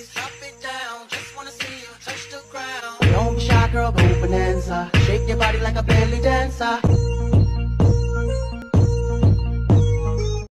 please drop it down. Just wanna see you touch the ground. Don't be shy, girl, go bonanza. Shake your body like a belly dancer.